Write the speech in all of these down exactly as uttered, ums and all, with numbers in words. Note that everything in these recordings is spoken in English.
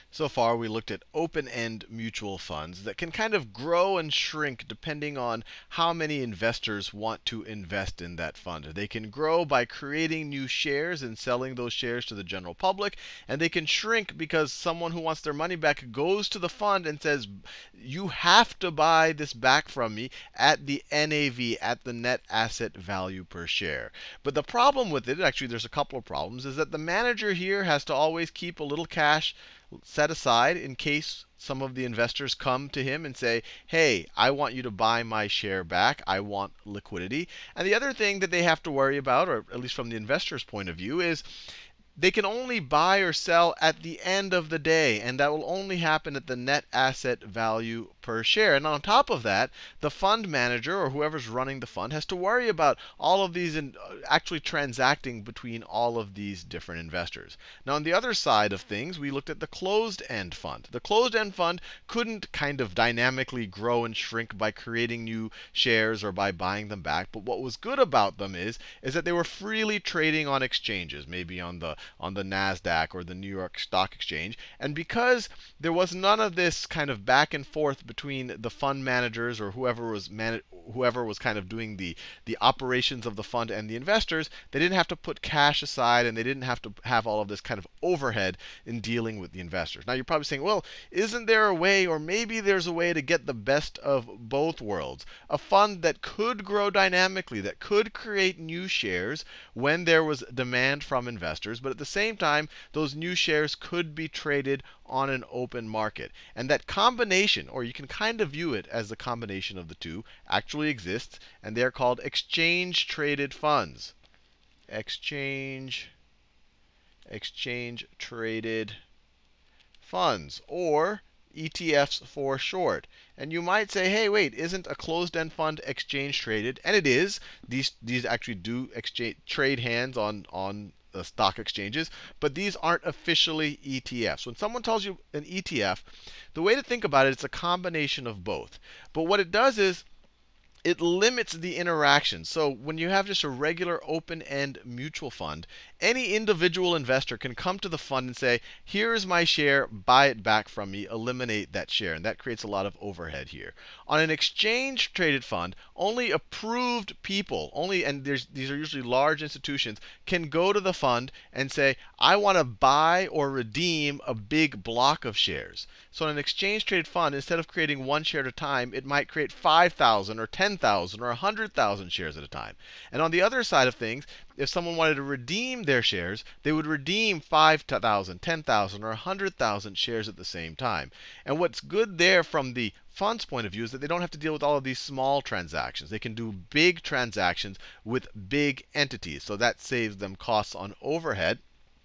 So far, we looked at open-end mutual funds that can kind of grow and shrink depending on how many investors want to invest in that fund. They can grow by creating new shares and selling those shares to the general public, and they can shrink because someone who wants their money back goes to the fund and says, you have to buy this back from me at the N A V, at the net asset value per share. But the problem with it, actually there's a couple of problems, is that the manager here has to always keep a little cash set aside in case some of the investors come to him and say, hey, I want you to buy my share back. I want liquidity. And the other thing that they have to worry about, or at least from the investor's point of view, is they can only buy or sell at the end of the day, and that will only happen at the net asset value per share. And on top of that, the fund manager or whoever's running the fund has to worry about all of these and actually transacting between all of these different investors. Now, on the other side of things, we looked at the closed-end fund. The closed-end fund couldn't kind of dynamically grow and shrink by creating new shares or by buying them back. But what was good about them is, is that they were freely trading on exchanges, maybe on the on the NASDAQ or the New York Stock Exchange. And because there was none of this kind of back and forth between the fund managers or whoever was man whoever was kind of doing the, the operations of the fund and the investors, they didn't have to put cash aside and they didn't have to have all of this kind of overhead in dealing with the investors. Now, you're probably saying, well, isn't there a way, or maybe there's a way to get the best of both worlds? A fund that could grow dynamically, that could create new shares when there was demand from investors, but at the same time, those new shares could be traded on an open market. And that combination, or you can kind of view it as the combination of the two, actually exists, and they're called exchange-traded funds. Exchange, exchange-traded funds, or E T Fs for short. And you might say, hey, wait, isn't a closed-end fund exchange-traded? And it is. These, these actually do exchange, trade hands on, on uh, stock exchanges, but these aren't officially E T Fs. When someone tells you an E T F, the way to think about it, it's a combination of both. But what it does is, it limits the interaction. So when you have just a regular open-end mutual fund, any individual investor can come to the fund and say, here is my share, buy it back from me, eliminate that share. And that creates a lot of overhead here. On an exchange-traded fund, only approved people, only, and there's, these are usually large institutions, can go to the fund and say, I want to buy or redeem a big block of shares. So in an exchange-traded fund, instead of creating one share at a time, it might create five thousand or ten thousand or one hundred thousand shares at a time. And on the other side of things, if someone wanted to redeem their shares, they would redeem five thousand, ten thousand, or one hundred thousand shares at the same time. And what's good there from the fund's point of view is that they don't have to deal with all of these small transactions. They can do big transactions with big entities. So that saves them costs on overhead.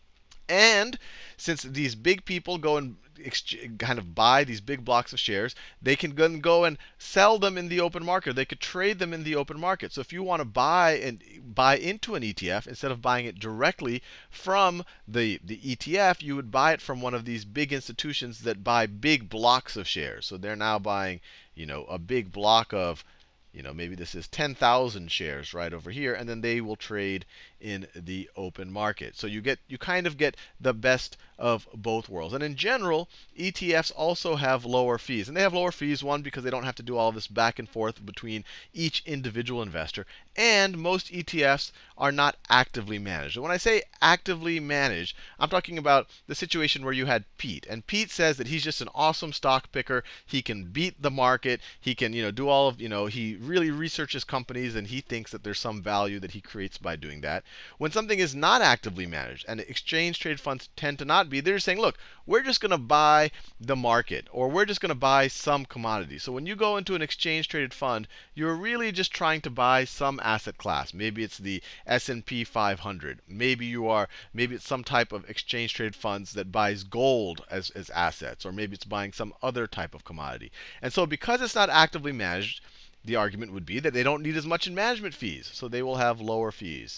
And since these big people go and kind of buy these big blocks of shares, they can then go and sell them in the open market. They could trade them in the open market. So if you want to buy and buy into an E T F, instead of buying it directly from the, the E T F, you would buy it from one of these big institutions that buy big blocks of shares. So they're now buying, you know, a big block of, you know, maybe this is ten thousand shares right over here, and then they will trade in the open market. So you get, you kind of get the best of both worlds. And in general, E T Fs also have lower fees. And they have lower fees, one, because they don't have to do all this back and forth between each individual investor. And most E T Fs are not actively managed. And when I say actively managed, I'm talking about the situation where you had Pete. And Pete says that he's just an awesome stock picker. He can beat the market. He can, you know, do all of, you know, he really researches companies, and he thinks that there's some value that he creates by doing that. When something is not actively managed, and exchange-traded funds tend to not be, they're saying, look, we're just going to buy the market, or we're just going to buy some commodity. So when you go into an exchange-traded fund, you're really just trying to buy some asset class. Maybe it's the S and P five hundred. Maybe you are, maybe it's some type of exchange-traded funds that buys gold as, as assets, or maybe it's buying some other type of commodity. And so because it's not actively managed, the argument would be that they don't need as much in management fees, so they will have lower fees.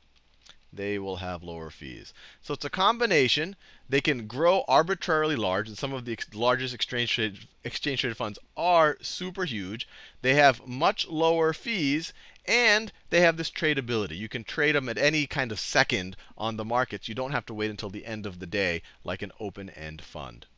They will have lower fees. So it's a combination. They can grow arbitrarily large, and some of the ex largest exchange-traded exchange traded funds are super huge. They have much lower fees, and they have this tradability. You can trade them at any kind of second on the markets. You don't have to wait until the end of the day like an open-end fund.